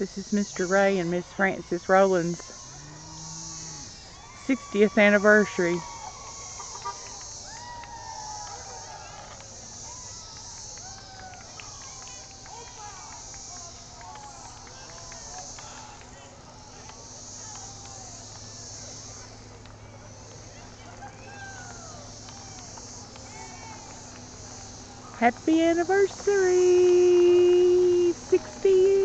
This is Mr. Ray and Miss Frances Rowland's 60th anniversary. Happy anniversary! 60 years!